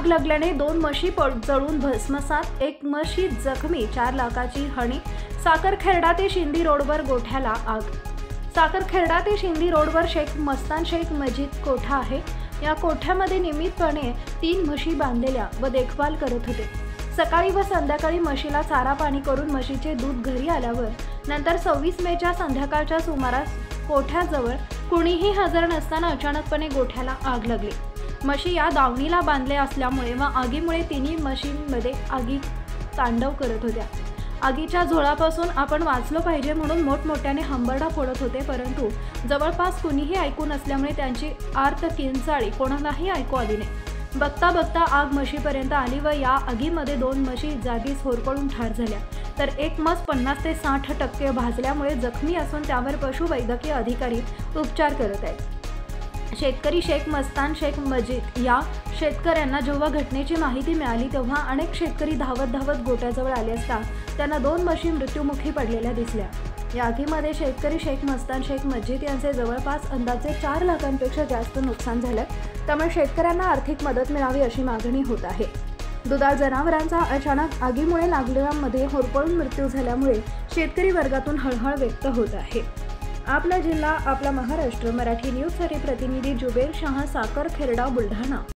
आग लागल्याने 2 म्हशी जळून भस्मसात, 1 म्हशी जखमी, 4 लाखाची हानी। साखरखेर्डा ते शिंदी रोडवर गोठ्याला आग। साखरखेर्डा ते शिंदी रोडवर शेख मस्तान शेख मजीद कोठा आहे। या कोठ्यामध्ये नियमितपणे 3 म्हशी बांधलेल्या व देखभाल करत होते। सकाळी व संध्याकाळी म्हशीला चारा पाणी करून म्हशीचे दूध घरी आल्यावर नंतर 26 मेच्या संध्याकाळच्या सुमारास कोठ्याजवळ कुणीही हजर नसताना अचानकपणे गोठ्याला आग लागली। म्हशी या दावणीला बांधले असल्यामुळे व आगीमुळे तिन्ही म्हशींमध्ये आगी तांडव करत होत्या। आगीच्या झोळापासून आपण वाचलो पाहिजे म्हणून मोठमोठ्याने हंबरडा फोडत होते, परंतु जवळपास कुणीही ऐकू नसल्यामुळे त्यांची आर्त किंचाळी कोणालाही ऐकू आली नाही। बघता बघता आग म्हशीपर्यंत आली व या आगीमध्ये 2 म्हशी जागीच होरपळून ठार झाल्या, तर एक म्हस 50 ते 60% भाजल्यामुळे जखमी असून त्यावर पशुवैद्यकीय अधिकारी उपचार करत आहेत। शेतकरी शेख मस्तान शेख मजीद या शेतकऱ्यांना जेव्हा घटनेची माहिती मिळाली तेव्हा अनेक शेतकरी धावत गोठ्याजवळ आले असता त्यांना 2 म्हशी मृत्युमुखी पडलेल्या दिसल्या। या आगीमध्ये शेतकरी शेख मस्तान शेख मजीद यांचे जवळपास अंदाजे 4 लाखांपेक्षा जास्त नुकसान झाले, त्यामुळे शेतकऱ्यांना आर्थिक मदत मिळावी अशी मागणी होत आहे। दुधाळ जनावरांचा अचानक आगीमुळे लागल्यामध्ये होरपळून मृत्यू झाल्यामुळे शेतकरी वर्गातून हळहळ व्यक्त होत आहे। आपला जिल्हा आपला महाराष्ट्र मराठी न्यूजसाठी प्रतिनिधी जुबेर शाह, साखरखेर्डा, बुलढाणा।